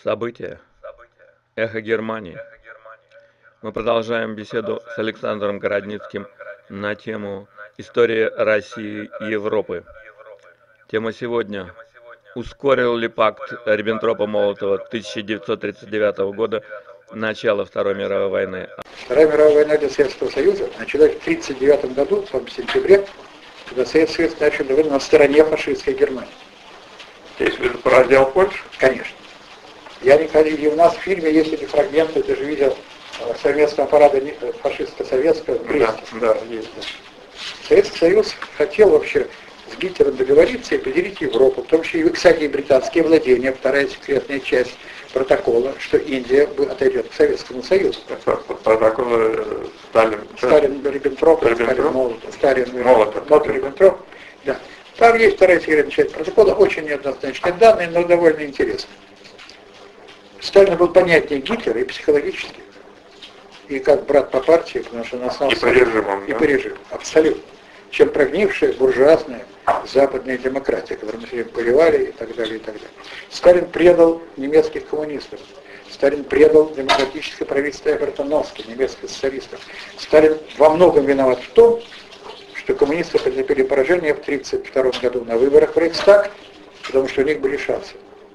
События. Эхо Германии. Мы продолжаем беседу с Александром Городницким на тему «История России и Европы». Тема сегодня: ускорил ли пакт Риббентропа-Молотова 1939 года начало Второй мировой войны? Вторая мировая война для Советского Союза началась в 1939 году, в сентябре, когда Советский Союз начал войну на стороне фашистской Германии. Здесь про раздел Польши? Конечно. Я не ходил, и у нас в фильме есть эти фрагменты, ты же видел совместного парада фашистско-советского в Бресте. Да, есть. Советский Союз хотел вообще с Гитлером договориться и поделить Европу, в том числе, кстати, и британские владения, вторая секретная часть протокола, что Индия отойдет к Советскому Союзу. Протокол Сталин-Риббентроп, Сталин-Молотов-Риббентроп. Да. Там есть вторая секретная часть протокола, очень неоднозначные данные, но довольно интересные. Сталин был понятнее Гитлера и психологически, и как брат по партии, потому что он основал... И по режимам. И по режиму, абсолютно. Чем прогнившая буржуазная западная демократия, которую мы все время поливали и так далее, и так далее. Сталин предал немецких коммунистов. Сталин предал демократическое правительство Эберта Носки, немецких социалистов. Сталин во многом виноват в том, что коммунисты потерпели поражение в 1932 году на выборах в Рейхстаг, потому что у них были шансы.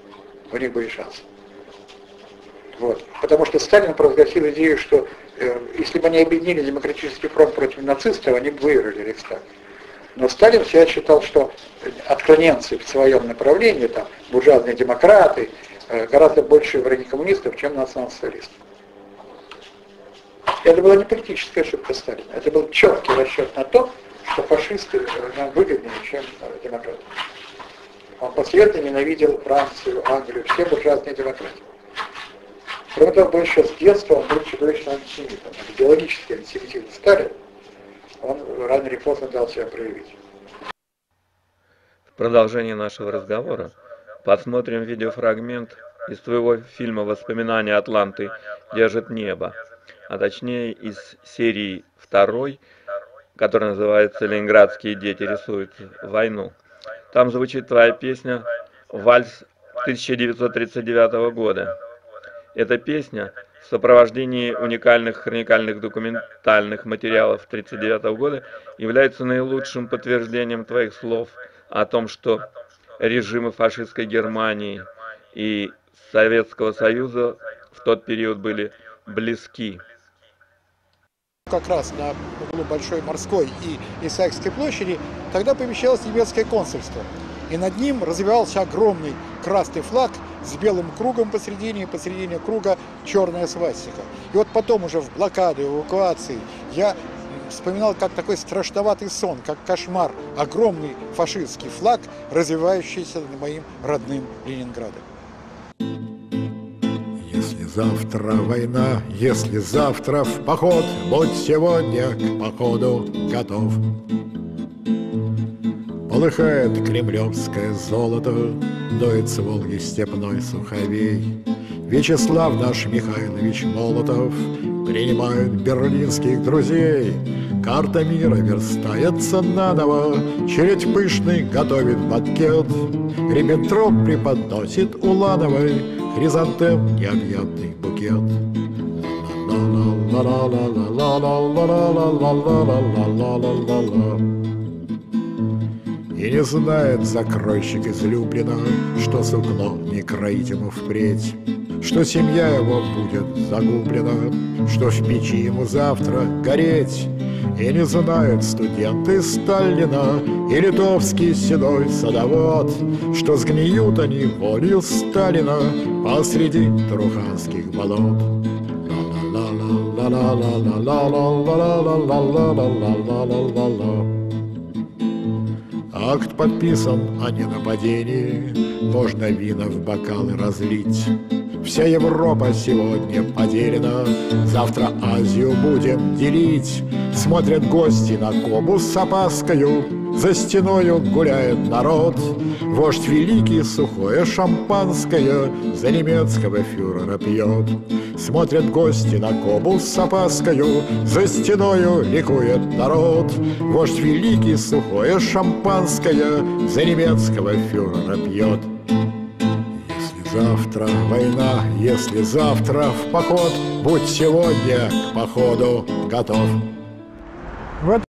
Вот. Потому что Сталин провозгласил идею, что если бы они объединили демократический фронт против нацистов, они бы выиграли Рейхстаг. Но Сталин всегда считал, что отклоненцы в своем направлении, там, буржуазные демократы, гораздо больше враги коммунистов, чем национал-социалисты. Это была не политическая ошибка Сталина, это был четкий расчет на то, что фашисты нам выгоднее, чем демократы. Он последовательно ненавидел Францию, Англию, все буржуазные демократии. Кроме того, был еще с детства, он был чудовищным антисемитом. Идеологический антисемитизм Сталин, он рано или поздно дал себя проявить. В продолжении нашего разговора посмотрим видеофрагмент из твоего фильма «Воспоминания Атланты держит небо», а точнее из серии второй, которая называется «Ленинградские дети рисуют войну». Там звучит твоя песня «Вальс 1939 года». Эта песня в сопровождении уникальных хроникальных документальных материалов 1939 года является наилучшим подтверждением твоих слов о том, что режимы фашистской Германии и Советского Союза в тот период были близки. Как раз на углу Большой Морской и Исаакиевской площади тогда помещалось немецкое консульство. И над ним развивался огромный красный флаг с белым кругом посередине, и посередине круга черная свастика. И вот потом уже в блокаду, эвакуации я вспоминал как такой страшноватый сон, как кошмар, огромный фашистский флаг, развивающийся над моим родным Ленинградом. Если завтра война, если завтра в поход, будь сегодня к походу готов. Полыхает кремлевское золото, дует с Волги степной суховей. Вячеслав наш Михайлович Молотов принимает берлинских друзей. Карта мира верстается наново, чередь пышный готовит банкет. Риббентроп преподносит Улановой хризантем необъятный букет. И не знает закройщик излюблено, что сукно не кроить ему впредь, что семья его будет загублена, что в печи ему завтра гореть. И не знает студент из Сталина и литовский седой садовод, что сгниют они волею Сталина посреди труханских болот. Акт подписан о ненападении, можно вина в бокалы разлить. Вся Европа сегодня поделена, завтра Азию будем делить. Смотрят гости на Кобу с опаскою, за стеною гуляет народ. Вождь великий сухое шампанское за немецкого фюрера пьет. Смотрят гости на Кобу с опаскою, за стеною ликует народ. Вождь великий сухое шампанское за немецкого фюрера пьет. завтра война, если завтра в поход, будь сегодня к походу готов.